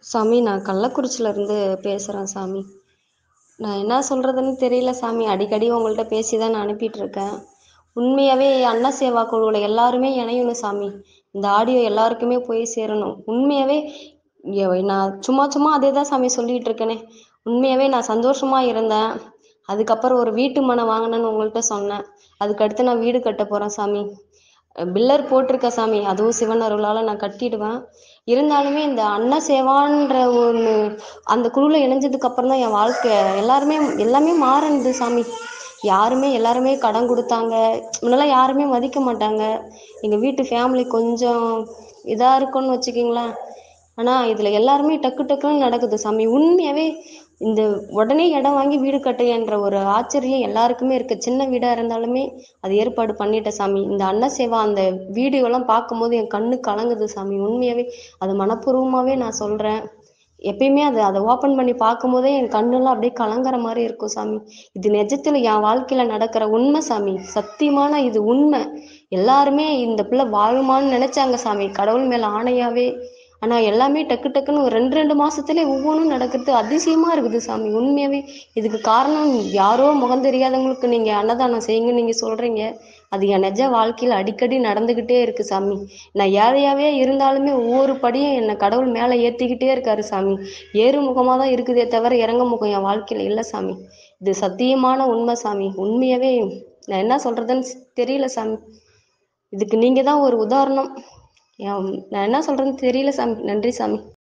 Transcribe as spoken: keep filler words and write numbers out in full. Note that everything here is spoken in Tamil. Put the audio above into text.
சாமி, நான் கள்ளக்குறிச்சியிலேருந்து பேசுகிறேன் சாமி. நான் என்ன சொல்கிறதுன்னு தெரியல சாமி. அடிக்கடி உங்கள்ட்ட பேசி தான் நான் அனுப்பிட்டுருக்கேன். உண்மையாவே அண்ணா சேவா குழுவுல எல்லாருமே இணையணும் சாமி. இந்த ஆடியோ எல்லாருக்குமே போய் சேரணும். உண்மையாவே எ நான் சும்மா சும்மா அதே தான் சாமி சொல்லிட்டு இருக்கேனே. உண்மையாவே நான் சந்தோஷமா இருந்தேன். அதுக்கப்புறம் ஒரு வீட்டு மனை வாங்கினேன்னு உங்கள்ட்ட சொன்னேன். அதுக்கடுத்து நான் வீடு கட்ட போகிறேன் சாமி. பில்லர் போட்டிருக்கேன் சாமி. அதுவும் சிவன் அருளால் நான் கட்டிடுவேன். இருந்தாலுமே இந்த அண்ணா சேவான்ற ஒன்று அந்த குழுவில் இணைஞ்சதுக்கு அப்புறம் தான் என் வாழ்க்கை எல்லாருமே எல்லாமே மாறுனது சாமி. யாருமே எல்லாருமே கடன் கொடுத்தாங்க. முன்னெல்லாம் யாருமே மதிக்க மாட்டாங்க. எங்கள் வீட்டு ஃபேமிலி கொஞ்சம் இதாக இருக்குன்னு வச்சுக்கிங்களேன். ஆனால் இதில் எல்லாருமே டக்கு டக்குன்னு நடக்குது சாமி. உண்மையாகவே இந்த உடனே இடம் வாங்கி வீடு கட்டுன்ற ஒரு ஆச்சரியம் எல்லாருக்குமே இருக்குது. சின்ன வீடாக இருந்தாலுமே அது ஏற்பாடு பண்ணிட்டேன் சாமி. இந்த அண்ணா சேவா அந்த வீடியோலாம் பார்க்கும்போது என் கண்ணு கலங்குது சாமி. உண்மையாகவே அது மனப்பூர்வமாகவே நான் சொல்கிறேன். எப்பயுமே அதை அதை ஓப்பன் பண்ணி பார்க்கும்போதே என் கண்ணெல்லாம் அப்படியே கலங்குற மாதிரி இருக்கும் சாமி. இது நிஜத்தில் என் வாழ்க்கையில் நடக்கிற உண்மை சாமி. சத்தியமான இது உண்மை. எல்லாருமே இந்த பிள்ளை வாழுமான்னு நினைச்சாங்க சாமி, கடவுள் மேலே ஆணையாவே. ஆனால் எல்லாமே டக்கு டக்குன்னு ஒரு ரெண்டு ரெண்டு மாசத்துலேயே ஒவ்வொன்றும் நடக்கிறது அதிசயமாக இருக்குது சாமி. உண்மையாகவே இதுக்கு காரணம் யாரோ முகம் தெரியாதவங்களுக்கு நீங்கள் அன்னதானம் செய்யுங்கன்னு நீங்கள் சொல்கிறீங்க. அது என் நிஜ வாழ்க்கையில் அடிக்கடி நடந்துக்கிட்டே இருக்குது சாமி. நான் ஏழையாகவே இருந்தாலுமே ஒவ்வொரு படியும் என்னை கடவுள் மேலே ஏற்றிக்கிட்டே இருக்காரு சாமி. ஏறுமுகமாக தான் இருக்குதே தவிர இறங்க முகம் என் வாழ்க்கையில் இல்லை சாமி. இது சத்தியமான உண்மை சாமி. உண்மையாகவே நான் என்ன சொல்கிறதுன்னு தெரியல சாமி. இதுக்கு நீங்கள் தான் ஒரு உதாரணம். நான் என்ன சொல்கிறேன்னு தெரியல சாமி. நன்றி சாமி.